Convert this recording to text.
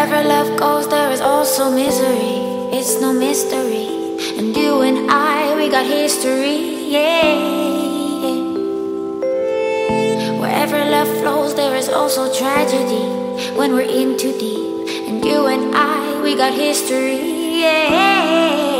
Wherever love goes, there is also misery. It's no mystery. And you and I, we got history, yeah. Wherever love flows, there is also tragedy when we're in too deep. And you and I, we got history, yeah.